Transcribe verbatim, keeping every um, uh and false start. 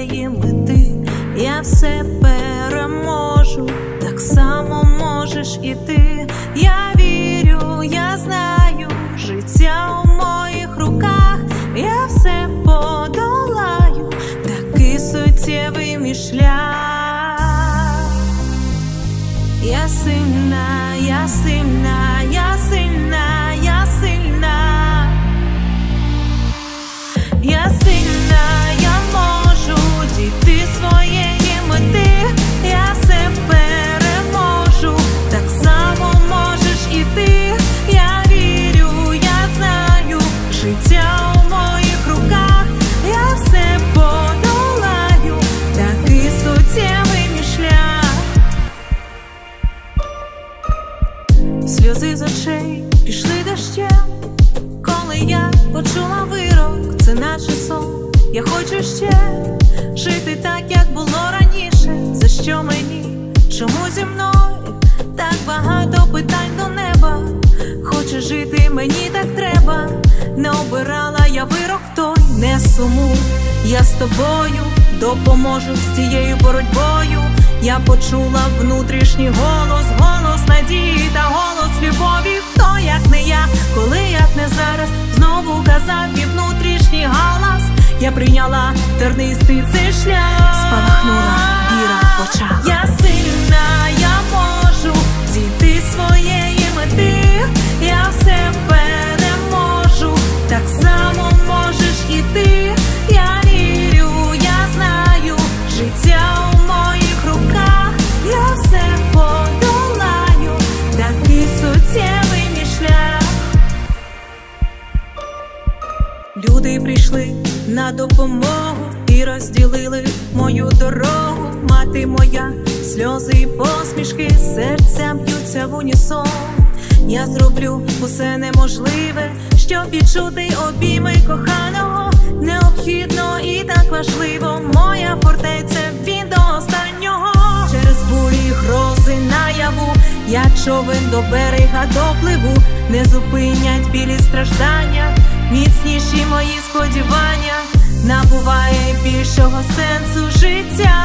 своєї мети. Я все переможу, так само можеш і ти. Я вірю, я знаю, життя у моїх руках. Я все подолаю, такий суттєвий мій шлях. Я сильна, я сильна, я сильна, я сильна. Я сильна, я можу дійти своєї мети. Я все переможу, так само можеш і ти. Я вірю, я знаю, життя у моїх руках. Я все подолаю, такий суттєвий мій шлях. Сльози з очей пішли дощем, коли я почула вирок, це наче сон. Я хочу ще жити так, як було раніше. За що мені? Чому зі мною так багато питань до неба? Хоче жити, мені так треба. Не обирала я вирок той, не сумуй, я з тобою допоможу з цією боротьбою. Я почула внутрішній голос, голос надії та голос любові. Хто як не я, коли як не зараз, знову казав мій внутрішній галас. Я прийняла тернистий цей шлях. Спалахнула віра в очах. Я сильна, я можу дійти своєї мети. Я все переможу, так само можеш і ти. Я вірю, я знаю, життя у моїх руках. Я все подолаю, такий суттєвий мій шлях. Люди прийшли на допомогу і розділили мою дорогу. Мати моя, сльози і посмішки, серця б'ються в унісон. Я зроблю усе неможливе, щоб відчути обійми коханого. Необхідно і так важливо, моя фортеця, він до останнього. Через бурі, грози, наяву, я човен до берега допливу. Не зупинять білі страждання, міцніші мої сподівання. Набуває більшого сенсу життя.